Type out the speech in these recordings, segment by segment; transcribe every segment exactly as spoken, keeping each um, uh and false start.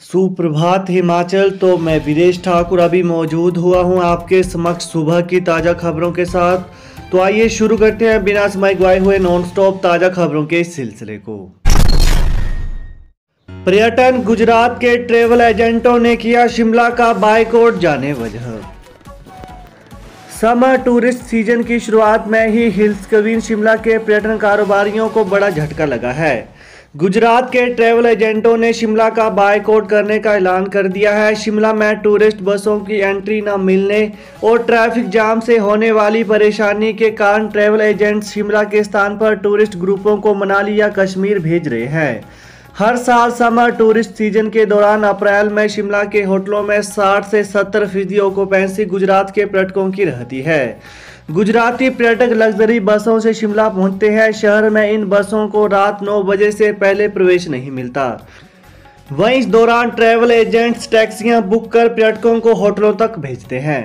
सुप्रभात हिमाचल। तो मैं वीरेश ठाकुर अभी मौजूद हुआ हूं आपके समक्ष सुबह की ताज़ा खबरों के साथ। तो आइए शुरू करते हैं बिना समय गवाए हुए नॉन स्टॉप ताज़ा खबरों के इस सिलसिले को। पर्यटन गुजरात के ट्रैवल एजेंटों ने किया शिमला का बायकॉट, जाने वजह। समर टूरिस्ट सीजन की शुरुआत में ही हिल्स क्वीन शिमला के पर्यटन कारोबारियों को बड़ा झटका लगा है। गुजरात के ट्रैवल एजेंटों ने शिमला का बायकॉट करने का ऐलान कर दिया है। शिमला में टूरिस्ट बसों की एंट्री न मिलने और ट्रैफिक जाम से होने वाली परेशानी के कारण ट्रैवल एजेंट्स शिमला के स्थान पर टूरिस्ट ग्रुपों को मनाली या कश्मीर भेज रहे हैं। हर साल समर टूरिस्ट सीजन के दौरान अप्रैल में शिमला के होटलों में साठ से सत्तर फीसदी ऑक्यूपेंसी गुजरात के पर्यटकों की रहती है। गुजराती पर्यटक लग्जरी बसों से शिमला पहुंचते हैं। शहर में इन बसों को रात नौ बजे से पहले प्रवेश नहीं मिलता। वहीं इस दौरान ट्रैवल एजेंट्स टैक्सियां बुक कर पर्यटकों को होटलों तक भेजते हैं।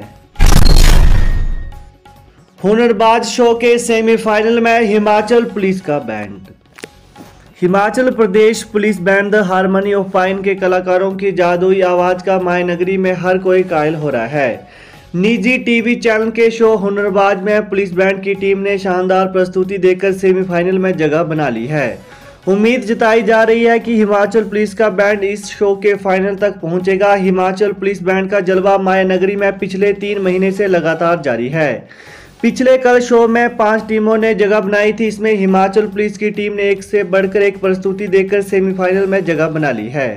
हुनरबाज शो के सेमीफाइनल में हिमाचल पुलिस का band. Himachal Pradesh police band the harmony of pine के कलाकारों की जादुई आवाज का मायनगरी में हर कोई कायल हो रहा है। निजी टीवी चैनल के शो हुनरबाज में पुलिस बैंड की टीम ने शानदार प्रस्तुति देकर सेमीफाइनल में जगह बना ली है। उम्मीद जताई जा रही है कि हिमाचल पुलिस का बैंड इस शो के फाइनल तक पहुंचेगा। हिमाचल पुलिस बैंड का जलवा मायानगरी में पिछले तीन महीने से लगातार जारी है। पिछले कल शो में पांच टीमों ने जगह बनाई थी। इसमें हिमाचल पुलिस की टीम ने एक से बढ़कर एक प्रस्तुति देकर सेमीफाइनल में जगह बना ली है।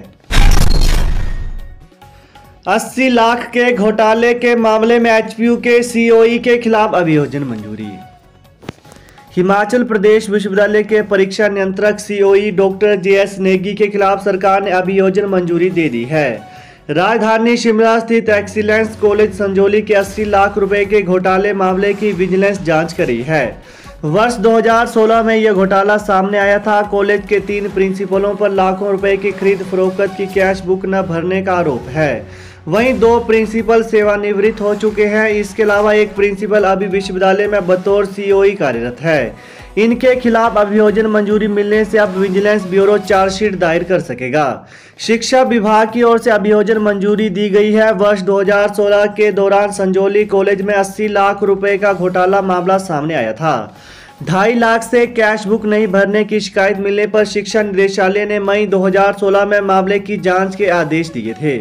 अस्सी लाख के घोटाले के मामले में एचपीयू के सीओई के खिलाफ अभियोजन मंजूरी। हिमाचल प्रदेश विश्वविद्यालय के परीक्षा नियंत्रक सीओई डॉक्टर जेएस नेगी के खिलाफ सरकार ने अभियोजन मंजूरी दे दी है। राजधानी शिमला स्थित एक्सीलेंस कॉलेज संजौली के अस्सी लाख रुपए के घोटाले मामले की विजिलेंस जांच करी है। वर्ष दो हज़ार सोलह में यह घोटाला सामने आया था। कॉलेज के तीन प्रिंसिपलों पर लाखों रुपए की खरीद फरोख्त की कैश बुक न भरने का आरोप है। वहीं दो प्रिंसिपल सेवानिवृत्त हो चुके हैं। इसके अलावा एक प्रिंसिपल अभी विश्वविद्यालय में बतौर सीओई कार्यरत है। इनके खिलाफ अभियोजन मंजूरी मिलने से अब विजिलेंस ब्यूरो चार्जशीट दायर कर सकेगा। शिक्षा विभाग की ओर से अभियोजन मंजूरी दी गई है। वर्ष दो हज़ार सोलह के दौरान संजौली कॉलेज में अस्सी लाख रुपए का घोटाला मामला सामने आया था। ढाई लाख से कैश बुक नहीं भरने की शिकायत मिलने पर शिक्षा निदेशालय ने मई दो हज़ार सोलह में मामले की जांच के आदेश दिए थे।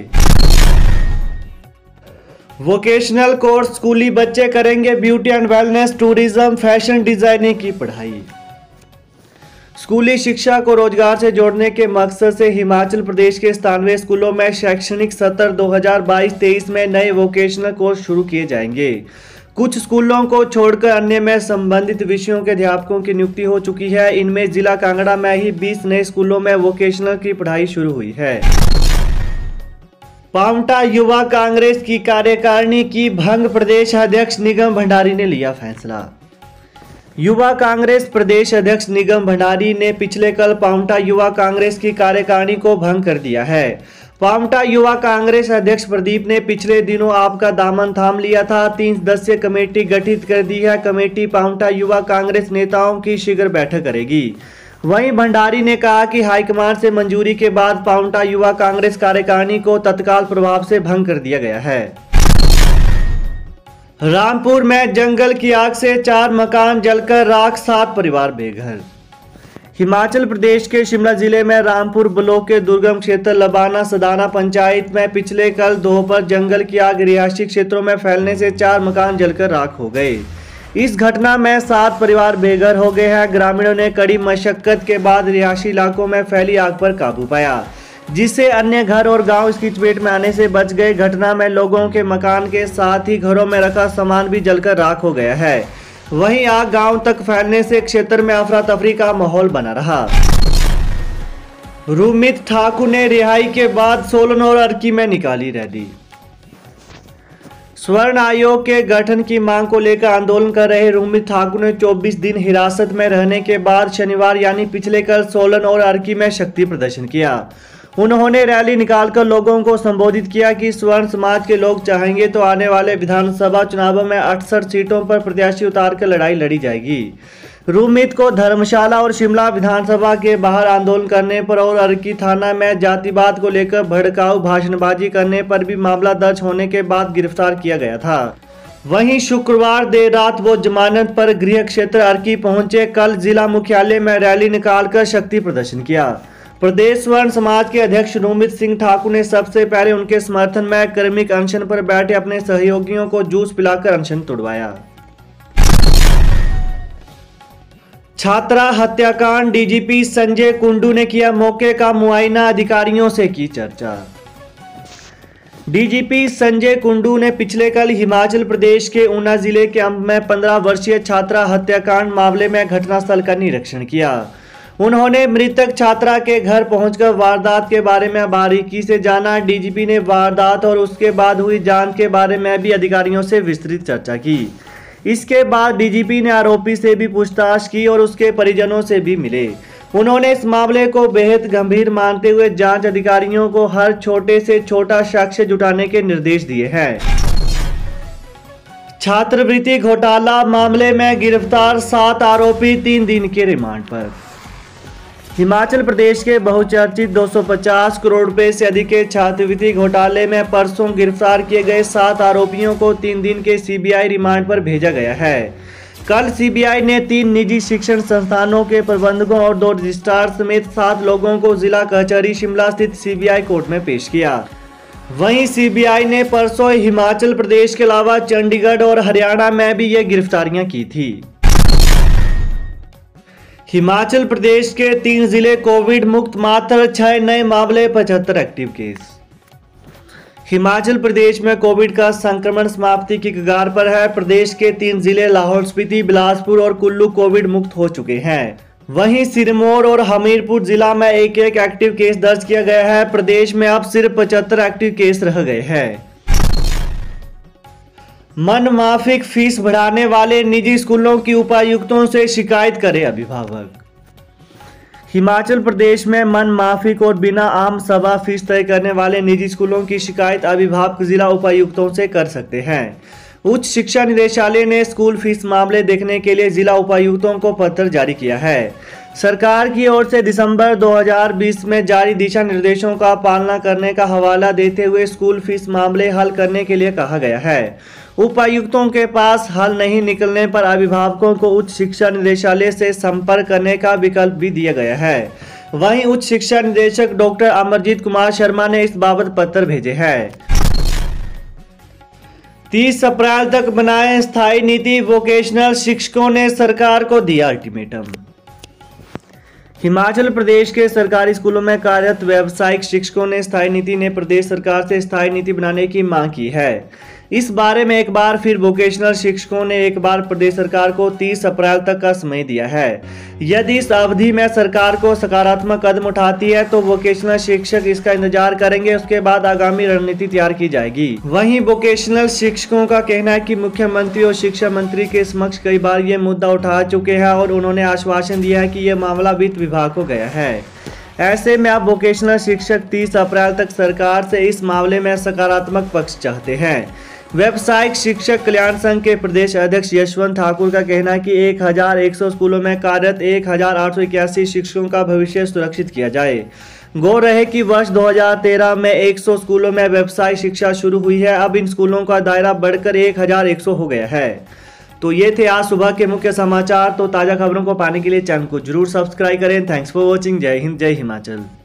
वोकेशनल कोर्स स्कूली बच्चे करेंगे beauty and wellness, tourism, fashion designing की पढ़ाई। स्कूली शिक्षा को रोजगार से जोड़ने के मकसद से हिमाचल प्रदेश के स्थानवे स्कूलों में शैक्षणिक सत्र दो हज़ार बाईस तेईस में नए वोकेशनल कोर्स शुरू किए जाएंगे। कुछ स्कूलों को छोड़कर अन्य में संबंधित विषयों के अध्यापकों की नियुक्ति हो चुकी है। इनमें जिला कांगड़ा में ही बीस नए स्कूलों में वोकेशनल की पढ़ाई शुरू हुई है। पांवटा युवा कांग्रेस की कार्यकारिणी की भंग, प्रदेश अध्यक्ष निगम भंडारी ने लिया फैसला। युवा कांग्रेस प्रदेश अध्यक्ष निगम भंडारी ने पिछले कल पांवटा युवा कांग्रेस की कार्यकारिणी को भंग कर दिया है। पांवटा युवा कांग्रेस अध्यक्ष प्रदीप ने पिछले दिनों आपका दामन थाम लिया था। तीन सदस्यीय कमेटी गठित कर दी है। कमेटी पांवटा युवा कांग्रेस नेताओं की शीघ्र बैठक करेगी। वहीं भंडारी ने कहा कि हाईकमान से मंजूरी के बाद पांवटा युवा कांग्रेस कार्यकारिणी को तत्काल प्रभाव से भंग कर दिया गया है। रामपुर में जंगल की आग से चार मकान जलकर राख, सात परिवार बेघर। हिमाचल प्रदेश के शिमला जिले में रामपुर ब्लॉक के दुर्गम क्षेत्र लबाना सदाना पंचायत में पिछले कल दोपहर जंगल की आग रिहायशी क्षेत्रों में फैलने से चार मकान जलकर राख हो गए। इस घटना में सात परिवार बेघर हो गए हैं। ग्रामीणों ने कड़ी मशक्कत के बाद रिहायशी इलाकों में फैली आग पर काबू पाया, जिससे अन्य घर और गांव इसकी चपेट में आने से बच गए। घटना में लोगों के मकान के साथ ही घरों में रखा सामान भी जलकर राख हो गया है। वहीं आग गांव तक फैलने से क्षेत्र में अफरा तफरी का माहौल बना रहा। रूमित ठाकुर ने रिहाई के बाद सोलन और अर्की में निकाली रैली। स्वर्ण आयोग के गठन की मांग को लेकर आंदोलन कर रहे रूमित ठाकुर ने चौबीस दिन हिरासत में रहने के बाद शनिवार यानी पिछले कल सोलन और अर्की में शक्ति प्रदर्शन किया। उन्होंने रैली निकालकर लोगों को संबोधित किया कि स्वर्ण समाज के लोग चाहेंगे तो आने वाले विधानसभा चुनावों में अड़सठ सीटों पर प्रत्याशी उतारकर लड़ाई लड़ी जाएगी। रूमित को धर्मशाला और शिमला विधानसभा के बाहर आंदोलन करने पर और अर्की थाना में जातिवाद को लेकर भड़काऊ भाषणबाजी करने पर भी मामला दर्ज होने के बाद गिरफ्तार किया गया था। वहीं शुक्रवार देर रात वो जमानत पर गृह क्षेत्र अर्की पहुंचे। कल जिला मुख्यालय में रैली निकालकर शक्ति प्रदर्शन किया। प्रदेश वर्ण समाज के अध्यक्ष रूमित सिंह ठाकुर ने सबसे पहले उनके समर्थन में क्रमिक अनशन पर बैठे अपने सहयोगियों को जूस पिलाकर अनशन तोड़वाया। छात्रा हत्याकांड, डीजीपी संजय कुंडू ने किया मौके का मुआयना, अधिकारियों से की चर्चा। डीजीपी संजय कुंडू ने पिछले कल हिमाचल प्रदेश के ऊना जिले के अंब में पंद्रह वर्षीय छात्रा हत्याकांड मामले में घटनास्थल का निरीक्षण किया। उन्होंने मृतक छात्रा के घर पहुंचकर वारदात के बारे में बारीकी से जाना। डीजीपी ने वारदात और उसके बाद हुई जांच के बारे में भी अधिकारियों से विस्तृत चर्चा की। इसके बाद डीजीपी ने आरोपी से भी पूछताछ की और उसके परिजनों से भी मिले। उन्होंने इस मामले को बेहद गंभीर मानते हुए जांच अधिकारियों को हर छोटे से छोटा साक्ष्य जुटाने के निर्देश दिए हैं। छात्रवृत्ति घोटाला मामले में गिरफ्तार सात आरोपी तीन दिन के रिमांड पर। हिमाचल प्रदेश के बहुचर्चित दो सौ पचास करोड़ रुपए से अधिक के छात्रवृत्ति घोटाले में परसों गिरफ्तार किए गए सात आरोपियों को तीन दिन के सीबीआई रिमांड पर भेजा गया है। कल सीबीआई ने तीन निजी शिक्षण संस्थानों के प्रबंधकों और दो रजिस्ट्रार समेत सात लोगों को जिला कचहरी शिमला स्थित सीबीआई कोर्ट में पेश किया। वहीं सीबीआई ने परसों हिमाचल प्रदेश के अलावा चंडीगढ़ और हरियाणा में भी ये गिरफ्तारियां की थी। हिमाचल प्रदेश के तीन जिले कोविड मुक्त, मात्र छह नए मामले, पचहत्तर एक्टिव केस। हिमाचल प्रदेश में कोविड का संक्रमण समाप्ति की कगार पर है। प्रदेश के तीन जिले लाहौल स्पीति, बिलासपुर और कुल्लू कोविड मुक्त हो चुके हैं। वहीं सिरमौर और हमीरपुर जिला में एक एक एक्टिव केस दर्ज किया गया है। प्रदेश में अब सिर्फ पचहत्तर एक्टिव केस रह गए हैं। मनमाफिक फीस बढ़ाने वाले निजी स्कूलों की उपायुक्तों से शिकायत करें अभिभावक। हिमाचल प्रदेश में मनमाफिक और बिना आम सभा फीस तय करने वाले निजी स्कूलों की शिकायत अभिभावक जिला उपायुक्तों से कर सकते हैं। उच्च शिक्षा निदेशालय ने स्कूल फीस मामले देखने के लिए जिला उपायुक्तों को पत्र जारी किया है। सरकार की ओर से दिसंबर दो हज़ार बीस में जारी दिशा निर्देशों का पालना करने का हवाला देते हुए स्कूल फीस मामले हल करने के लिए कहा गया है। उपायुक्तों के पास हल नहीं निकलने पर अभिभावकों को उच्च शिक्षा निदेशालय से संपर्क करने का विकल्प भी दिया गया है। वहीं उच्च शिक्षा निदेशक डॉक्टर अमरजीत कुमार शर्मा ने इस बाबत पत्र भेजे हैं। तीस अप्रैल तक बनाए स्थायी नीति, वोकेशनल शिक्षकों ने सरकार को दिया अल्टीमेटम। हिमाचल प्रदेश के सरकारी स्कूलों में कार्यरत व्यावसायिक शिक्षकों ने स्थायी नीति ने प्रदेश सरकार से स्थायी नीति बनाने की मांग की है। इस बारे में एक बार फिर वोकेशनल शिक्षकों ने एक बार प्रदेश सरकार को तीस अप्रैल तक का समय दिया है। यदि इस अवधि में सरकार को सकारात्मक कदम उठाती है तो वोकेशनल शिक्षक इसका इंतजार करेंगे, उसके बाद आगामी रणनीति तैयार की जाएगी। वहीं वोकेशनल शिक्षकों का कहना है कि मुख्यमंत्री और शिक्षा मंत्री के समक्ष कई बार ये मुद्दा उठा चुके हैं और उन्होंने आश्वासन दिया है कि यह मामला वित्त विभाग को गया है। ऐसे में अब वोकेशनल शिक्षक तीस अप्रैल तक सरकार से इस मामले में सकारात्मक पक्ष चाहते हैं। व्यावसायिक शिक्षक कल्याण संघ के प्रदेश अध्यक्ष यशवंत ठाकुर का कहना है कि एक हज़ार एक सौ स्कूलों में कार्यरत एक हज़ार आठ सौ इक्यासी शिक्षकों का भविष्य सुरक्षित किया जाए। गौर रहे कि वर्ष दो हज़ार तेरह में सौ स्कूलों में व्यवसाय शिक्षा शुरू हुई है। अब इन स्कूलों का दायरा बढ़कर एक हज़ार एक सौ हो गया है। तो ये थे आज सुबह के मुख्य समाचार। तो ताज़ा खबरों को पाने के लिए चैनल को जरूर सब्सक्राइब करें। Thanks for watching. जय हिंद, जय हिमाचल।